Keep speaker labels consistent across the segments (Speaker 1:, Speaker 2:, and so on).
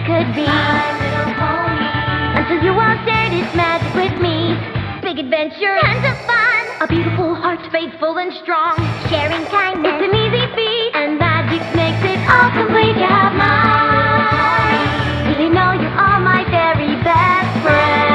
Speaker 1: could be. My little pony. Until you all shared its magic with me. Big adventure, tons of fun. A beautiful heart, faithful and strong. Sharing kindness, it's an easy feat. And magic makes it all complete. You have mine. Did you know you are my very best friend?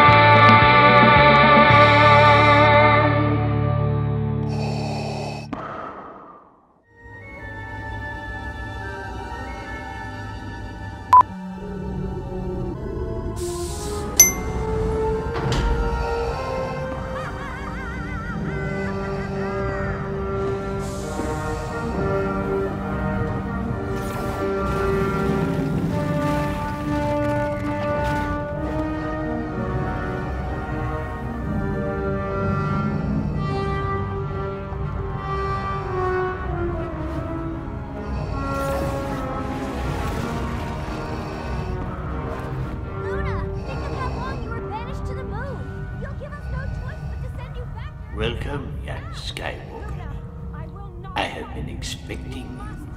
Speaker 2: Welcome, young Skywalker. I have been expecting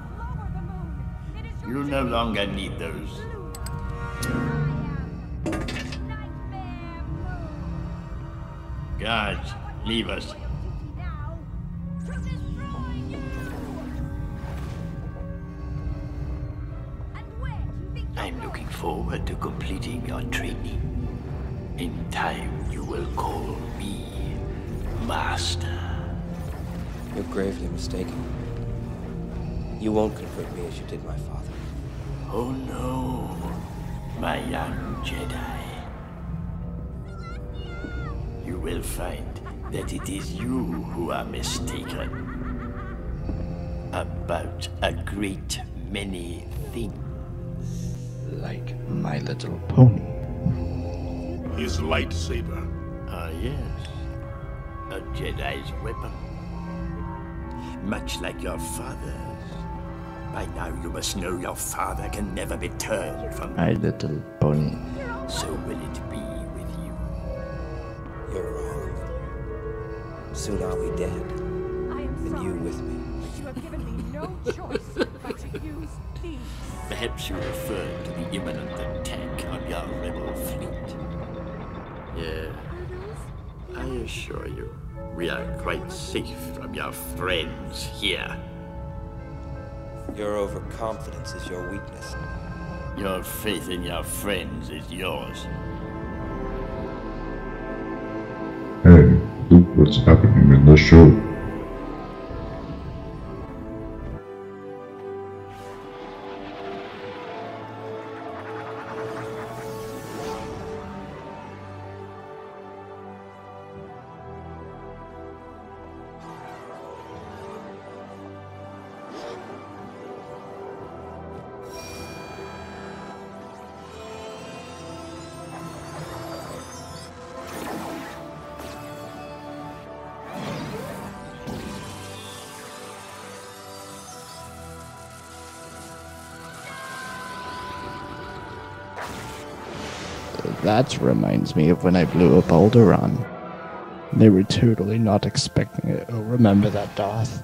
Speaker 2: you. You no longer need those. Guards, leave us. I'm looking forward to completing your training. In time, you will call me Master.
Speaker 3: You're gravely mistaken. You won't convert me as you did my father.
Speaker 2: Oh no, my young Jedi. You will find that it is you who are mistaken about a great many things.
Speaker 4: Like My Little Pony.
Speaker 5: His lightsaber.
Speaker 2: Ah, yes. A Jedi's weapon. Much like your father's. By now you must know your father can never be turned from
Speaker 4: My Little Pony.
Speaker 2: So will it be with you.
Speaker 3: You're wrong. Soon I'll be dead. And you with me.
Speaker 6: You have given me no choice but to use these.
Speaker 2: Perhaps you referred to the imminent attack on your rebel fleet. Yeah. I assure you, we are quite safe from your friends here.
Speaker 3: Your overconfidence is your weakness.
Speaker 2: Your faith in your friends is yours.
Speaker 7: Hey, look what's happening in the show.
Speaker 4: That reminds me of when I blew up Alderaan. They were totally not expecting it. Oh, remember that, Darth?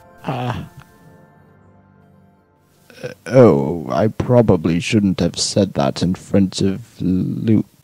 Speaker 4: Oh, I probably shouldn't have said that in front of Luke.